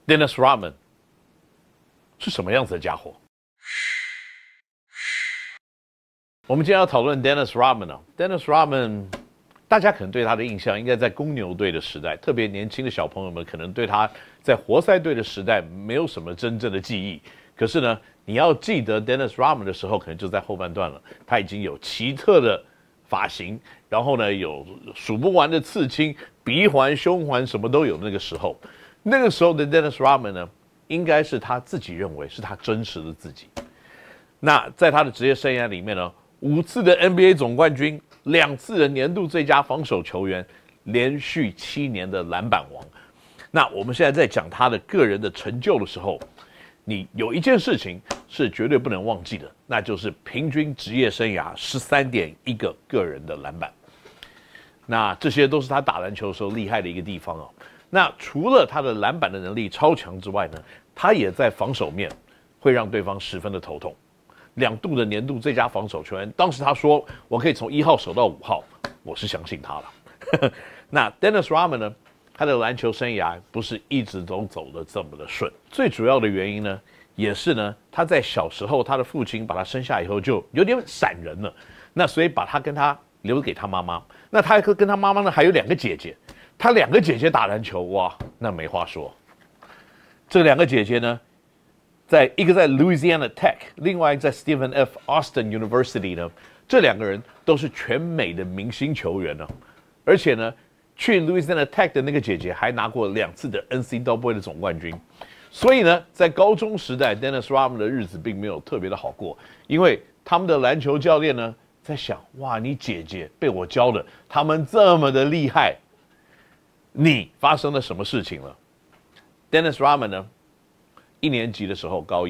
Dennis Rodman 是什么样子的家伙？我们今天要讨论 Dennis Rodman 哦 ，Dennis Rodman， 大家可能对他的印象应该在公牛队的时代，特别年轻的小朋友们可能对他在活塞队的时代没有什么真正的记忆。可是呢，你要记得 Dennis Rodman 的时候，可能就在后半段了，他已经有奇特的发型，然后呢有数不完的刺青，鼻环、胸环什么都有。那个时候的 Dennis Rodman 呢，应该是他自己认为是他真实的自己。那在他的职业生涯里面呢，5次的 NBA 总冠军，2次的年度最佳防守球员，连续7年的篮板王。那我们现在在讲他的个人的成就的时候，你有一件事情是绝对不能忘记的，那就是平均职业生涯13.1个个人的篮板。那这些都是他打篮球的时候厉害的一个地方哦。那除了他的篮板的能力超强之外呢，他也在防守面会让对方十分的头痛。2度的年度最佳防守球员，当时他说我可以从1号守到5号，我是相信他了。那 Dennis Rodman 呢，他的篮球生涯不是一直都走得这么的顺，最主要的原因呢，也是呢他在小时候他的父亲把他生下以后就有点闪人了，那所以把他跟他留给他妈妈。那他跟他妈妈呢还有2个姐姐，他2个姐姐打篮球，哇，那没话说。这2个姐姐呢，一个在 Louisiana Tech， 另外在 Stephen F. Austin University 呢，这2个人都是全美的明星球员呢，而且呢，去 Louisiana Tech 的那个姐姐还拿过2次的 NCAA 的总冠军，所以呢，在高中时代 ，Dennis Rodman 的日子并没有特别的好过，因为他们的篮球教练呢，在想，哇，你姐姐被我教的，他们这么的厉害，你发生了什么事情了 ？Dennis Rodman 呢？1年级的时候，高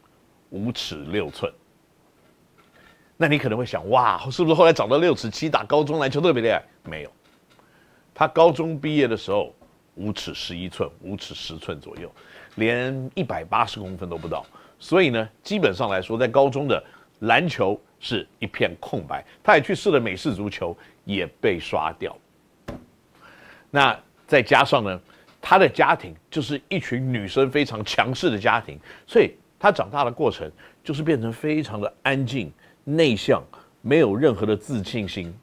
1，5尺6寸。那你可能会想，哇，是不是后来长到6尺7，打高中篮球特别厉害？没有，他高中毕业的时候5尺11寸，5尺10寸左右，连180公分都不到。所以呢，基本上来说，在高中的篮球是一片空白。他也去试了美式足球，也被刷掉。那再加上呢，他的家庭就是一群女生非常强势的家庭，所以他长大的过程就是变成非常的安静、内向，没有任何的自信心。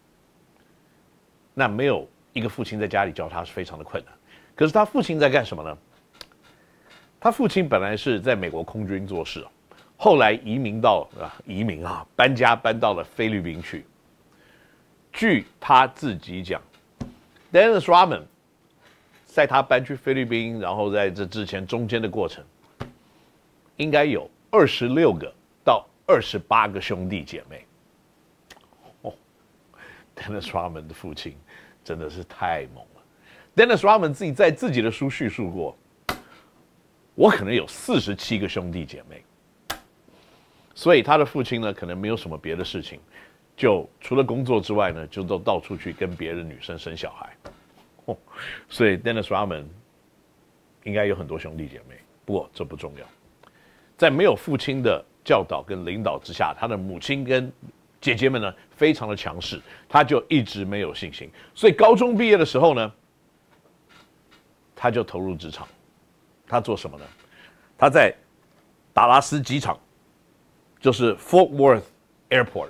那没有一个父亲在家里教他是非常的困难。可是他父亲在干什么呢？他父亲本来是在美国空军做事，后来搬家搬到了菲律宾去。据他自己讲 ，Dennis Rodman 在他搬去菲律宾，然后在这之前中间的过程，应该有26个到28个兄弟姐妹。哦 ，Dennis Rodman 的父亲真的是太猛了。Dennis Rodman 自己在自己的书叙述过，我可能有47个兄弟姐妹。所以他的父亲呢，可能没有什么别的事情，就除了工作之外呢，就都到处去跟别的女生生小孩。所以 Dennis Rodman 应该有很多兄弟姐妹，不过这不重要。在没有父亲的教导跟领导之下，他的母亲跟姐姐们呢非常的强势，他就一直没有信心。所以高中毕业的时候呢，他就投入职场。他做什么呢？他在达拉斯机场，就是 Fort Worth Airport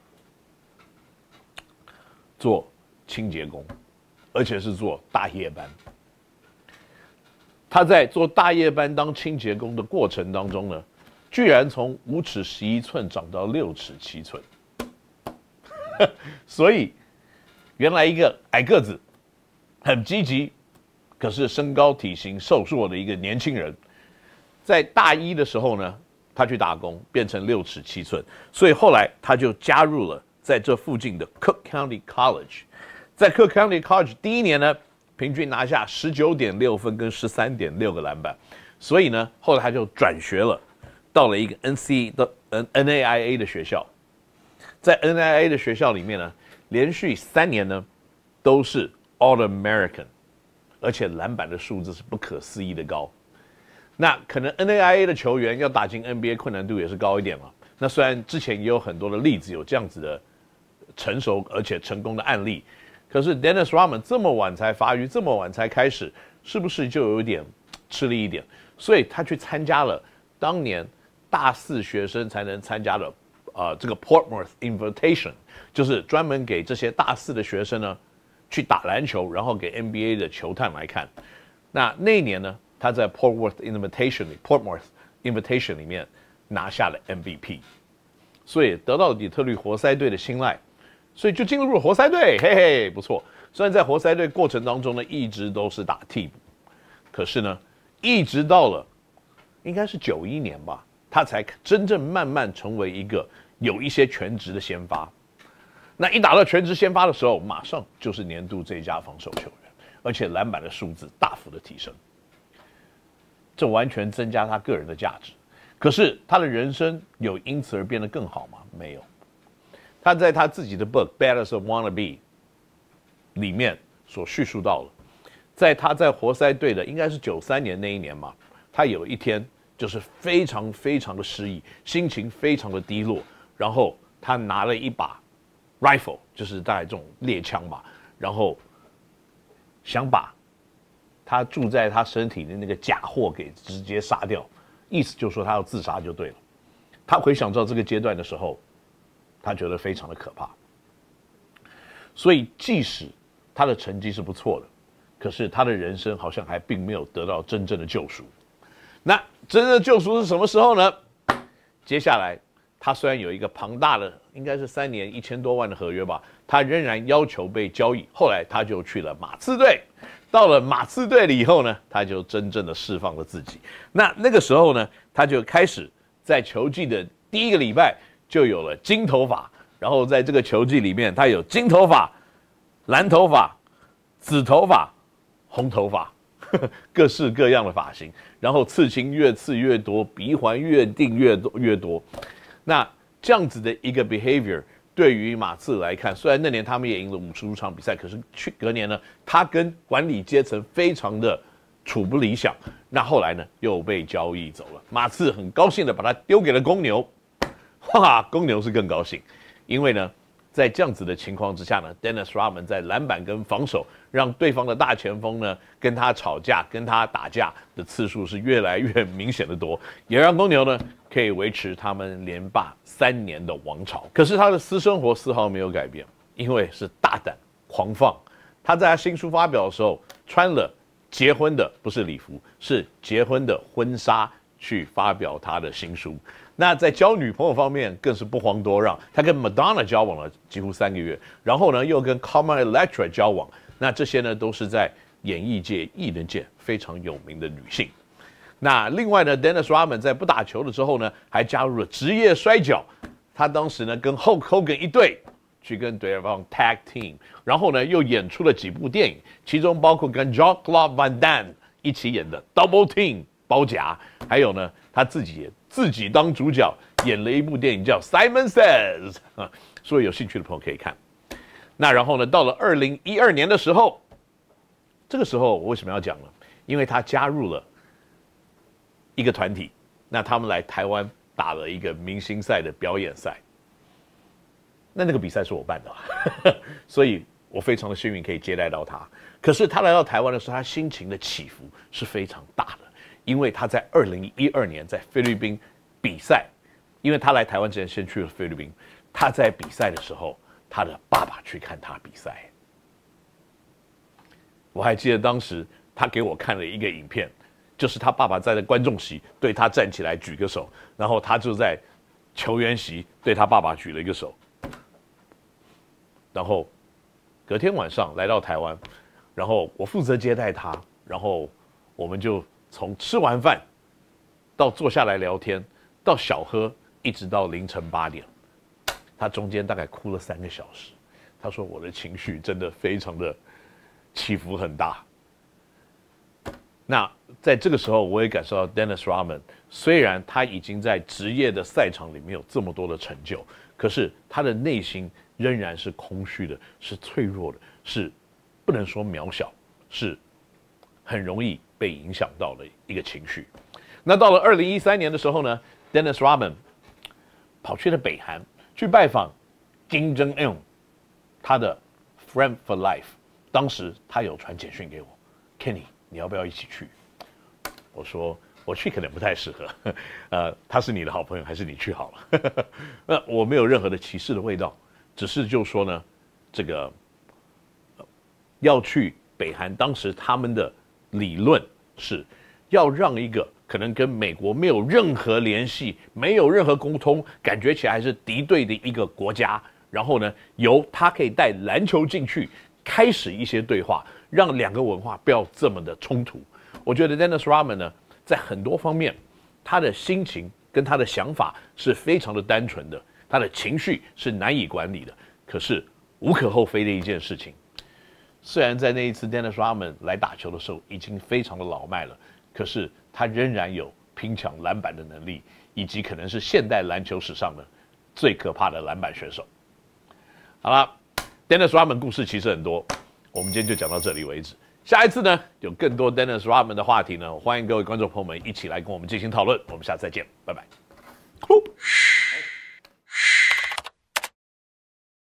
做清洁工。而且是做大夜班。他在做大夜班当清洁工的过程当中呢，居然从5尺11寸长到6尺7寸。所以，原来一个矮个子、很积极，可是身高体型瘦弱的一个年轻人，在大1的时候呢，他去打工，变成6尺7寸。所以后来他就加入了在这附近的 Cook County College。在 Cook County College 第1年呢，平均拿下19.6分跟13.6个篮板，所以呢，后来他就转学了，到了一个 NAIA 的学校。在 NAIA 的学校里面呢，连续3年呢都是 All-American， 而且篮板的数字是不可思议的高。那可能 NAIA 的球员要打进 NBA 困难度也是高一点嘛。那虽然之前也有很多的例子有这样子的成熟而且成功的案例。可是 Dennis Rodman 这么晚才发育，这么晚才开始，是不是就有点吃力一点，所以他去参加了当年大4学生才能参加的这个 Portsmouth Invitation， 就是专门给这些大4的学生呢去打篮球，然后给 NBA 的球探来看。那一年呢，他在 Portsmouth Invitation 里面拿下了 MVP， 所以得到了底特律活塞队的青睐，所以就进入了活塞队，嘿嘿，不错。虽然在活塞队过程当中呢，一直都是打替补，可是呢，一直到了应该是91年吧，他才真正慢慢成为一个有一些全职的先发。那一打到全职先发的时候，马上就是年度最佳防守球员，而且篮板的数字大幅的提升，这完全增加他个人的价值。可是他的人生有因此而变得更好吗？没有。他在他自己的 book《Bad as a Wanna Be》里面所叙述到了，在他在活塞队的应该是93年那一年嘛，他有一天就是非常非常的失意，心情非常的低落，然后他拿了一把 rifle， 就是大概这种猎枪吧，然后想把他住在他身体的那个假货给直接杀掉，意思就是说他要自杀就对了。他回想到这个阶段的时候，他觉得非常的可怕。所以即使他的成绩是不错的，可是他的人生好像还并没有得到真正的救赎。那真正的救赎是什么时候呢？接下来他虽然有一个庞大的应该是3年1000多万的合约吧，他仍然要求被交易。后来他就去了马刺队，到了马刺队了以后呢，他就真正的释放了自己。那个时候呢，他就开始在球季的第一个礼拜就有了金头发，然后在这个球季里面，他有金头发、蓝头发、紫头发、红头发，各式各样的发型，然后刺青越刺越多，鼻环越定越多。那这样子的一个 behavior 对于马刺来看，虽然那年他们也赢了55场比赛，可是隔年呢，他跟管理阶层非常的处不理想。那后来呢，又被交易走了。马刺很高兴的把他丢给了公牛，哇，公牛是更高兴，因为呢，在这样子的情况之下呢 ，Dennis Rodman 在篮板跟防守，让对方的大前锋呢跟他吵架、跟他打架的次数是越来越明显的多，也让公牛呢可以维持他们连霸3年的王朝。可是他的私生活丝毫没有改变，因为是大胆狂放。他在他新书发表的时候，穿了结婚的不是礼服，是结婚的婚纱去发表他的新书。那在交女朋友方面更是不遑多让，他跟 Madonna 交往了几乎3个月，然后呢又跟 Carmen Electra 交往。那这些呢都是在演艺界、艺人界非常有名的女性。那另外呢 ，Dennis Rodman 在不打球的时候呢，还加入了职业摔跤。他当时呢跟 Hulk Hogan 一队去跟对方 tag team， 然后呢又演出了几部电影，其中包括跟 Jean-Claude Van Damme 一起演的 Double Team 包夹，还有呢他自己当主角演了一部电影叫 Simon Says 啊，所以有兴趣的朋友可以看。那然后呢，到了2012年的时候，这个时候我为什么要讲呢？因为他加入了一个团体，那他们来台湾打了一个明星赛的表演赛。那个比赛是我办的，所以我非常的幸运可以接待到他。可是他来到台湾的时候，他心情的起伏是非常大的，因为他在2012年在菲律宾比赛，因为他来台湾之前先去了菲律宾，他在比赛的时候，他的爸爸去看他比赛。我还记得当时他给我看了一个影片，就是他爸爸在观众席对他站起来举个手，然后他就在球员席对他爸爸举了一个手。然后隔天晚上来到台湾，然后我负责接待他，然后我们就从吃完饭到坐下来聊天，到小喝，一直到凌晨8点。他中间大概哭了3个小时。他说我的情绪真的非常的起伏很大。那在这个时候，我也感受到 Dennis Rodman 虽然他已经在职业的赛场里面有这么多的成就，可是他的内心仍然是空虚的，是脆弱的，是不能说渺小，是很容易被影响到的一个情绪。那到了2013年的时候呢 ，Dennis Rodman 跑去了北韩，去拜访金正恩，他的 friend for life。当时他有传简讯给我 ，Kenny， 你要不要一起去？ 我说我去可能不太适合，他是你的好朋友，还是你去好了？我没有任何的歧视的味道，只是就说呢，这个要去北韩，当时他们的理论是要让一个可能跟美国没有任何联系、没有任何沟通，感觉起来还是敌对的一个国家，然后呢，由他可以带篮球进去，开始一些对话，让两个文化不要这么的冲突。我觉得 Dennis Rodman 呢，在很多方面，他的心情跟他的想法是非常的单纯的，他的情绪是难以管理的。可是无可厚非的一件事情，虽然在那一次 Dennis Rodman 来打球的时候已经非常的老迈了，可是他仍然有拼抢篮板的能力，以及可能是现代篮球史上的最可怕的篮板选手。好了 ，Dennis Rodman 故事其实很多，我们今天就讲到这里为止。下一次呢，有更多 Dennis Rodman 的话题呢，欢迎各位观众朋友们一起来跟我们进行讨论。我们下次再见，拜拜。